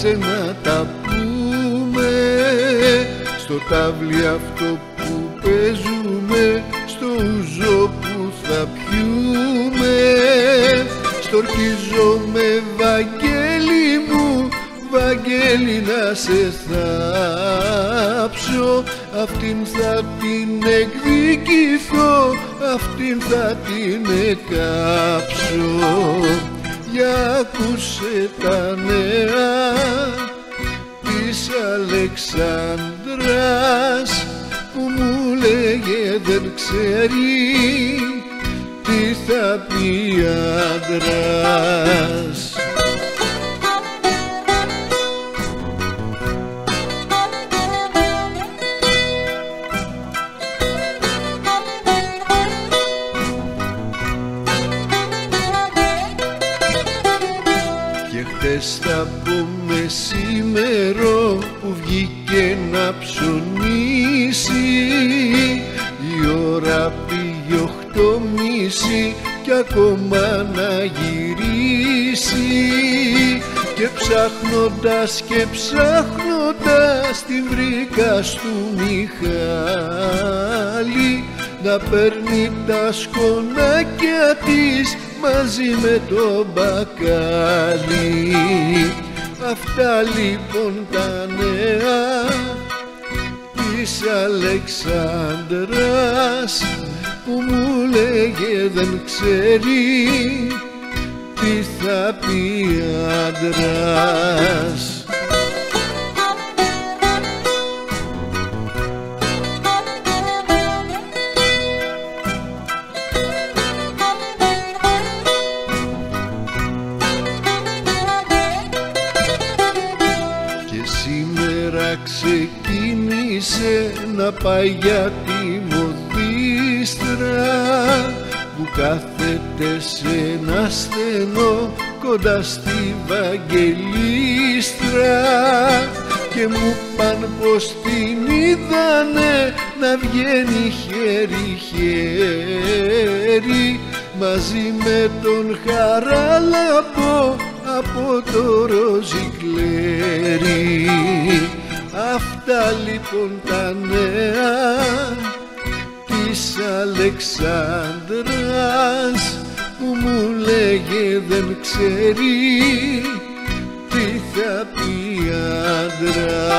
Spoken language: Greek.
να τα πούμε στο τάβλι αυτό που παίζουμε, στο ούζο που θα πιούμε. Στορκίζομαι Βαγγέλη μου, Βαγγέλη να σε θάψω, αυτήν θα την εκδικηθώ, αυτήν θα την εκάψω. Για άκουσε τα νέα της Αλεξάνδρας που μου λέγε δεν ξέρει τι θα πει άντρας. Θα πούμε σήμερο που βγήκε να ψωνίσει, η ώρα πήγε 8:30 κι ακόμα να γυρίσει. Και ψάχνοντας και ψάχνοντας την βρήκα στου Μιχάλη να παίρνει τα σκονάκια της μαζί με το μπακάλι. Αυτά λοιπόν τα νέα της Αλεξάνδρας που μου λέγε δεν ξέρει τι θα πει άντρας. Ξεκίνησε να πάει για τη μοδίστρα που κάθεται σε ένα στενό κοντά στη Βαγγελίστρα, και μου παν πως την είδανε να βγαίνει χέρι-χέρι μαζί με τον Χαράλαμπο από το Ροζικλέρι. Αυτά λοιπόν τα νέα της Αλεξάνδρας που μου λέγε δεν ξέρει τι θα πει άντρας.